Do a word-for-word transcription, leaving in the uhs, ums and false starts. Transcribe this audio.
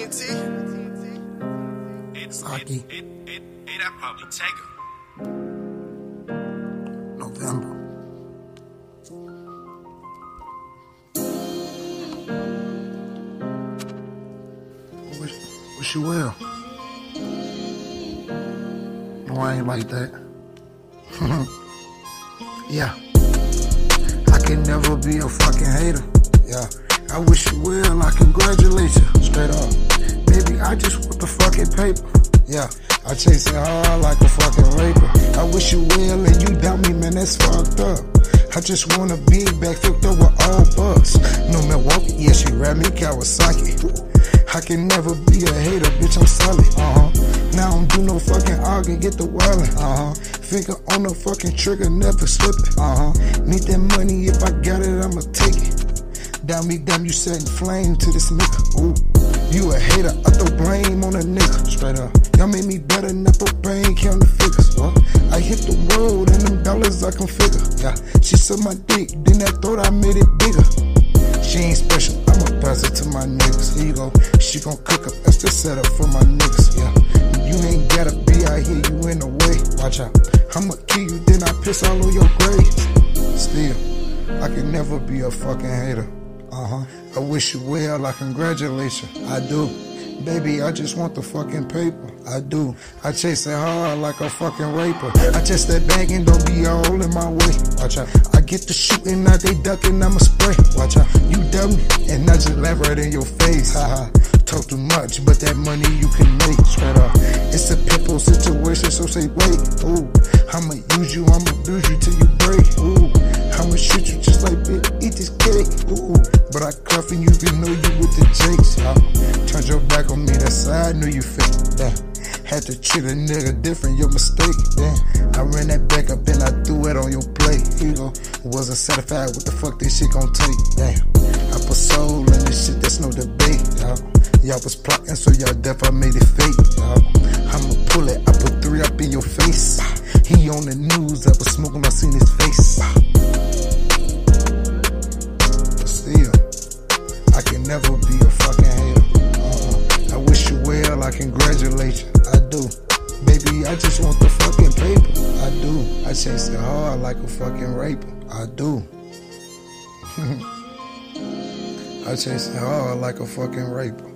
T N T. It's Rocky. It, it, it, it, that probably take her. November. Wish, wish you well. No, I ain't like that. Yeah. I can never be a fucking hater. Yeah. I wish you well, I congratulate you. Straight up. Baby, I just want the fucking paper. Yeah. I chase it hard like a fucking raper. I wish you well and you doubt me, man, that's fucked up. I just wanna be back filled up with all bucks. No Milwaukee, yeah, she rap me Kawasaki. I can never be a hater, bitch, I'm solid. Uh-huh. Now I don't do no fucking arguing, get the wildin'. Uh-huh. Finger on the fucking trigger, never slippin'. Uh-huh. Need that money, if I got it, I'ma take it. Down me, damn, you setting flame to this nigga. Ooh, you a hater, I throw blame on a nigga. Straight up. Y'all made me better, never brain count the figures. What? I hit the road and them dollars I can figure. Yeah, she sucked my dick, then I thought I made it bigger. She ain't special, I'ma pass it to my niggas. Here you go, she gon' cook up, that's the setup for my niggas. Yeah, you ain't gotta be out here, you in the way. Watch out, I'ma kill you, then I piss all on your grave. Still, I can never be a fucking hater. Uh-huh. I wish you well, I congratulate you. I do. Baby, I just want the fucking paper. I do. I chase it hard like a fucking raper. I chase that bag and don't be all in my way. Watch out. I get the shooting out, they ducking, I'ma spray. Watch out. You dumb and I just laugh right in your face. Haha. Talk too much, but that money you can make. Straight up. It's a pitbull situation, so say wait. Ooh. I'ma use you, I'ma abuse you till you break. Ooh. I'ma shoot you just like bitch, eat this cake. Ooh. But I cuff and you can know you with the jakes. Uh, turned your back on me, that's how I knew you fit. Damn. Had to treat a nigga different, your mistake. Damn. I ran that back up and I threw it on your plate. Here you go. Wasn't satisfied, what the fuck this shit gon' take? Damn. I put soul in this shit, that's no debate. Y'all, y'all was plotting, so y'all deaf, I made it fake. Y'all. I'ma pull it, I put three up in your face. He on the news, I was smoking, I seen his face. Still, I can never be a fucking hater. Uh-uh. I wish you well, I congratulate you. I do. Baby, I just want the fucking paper. I do. I chase it hard like a fucking raper. I do. I chase it hard like a fucking raper.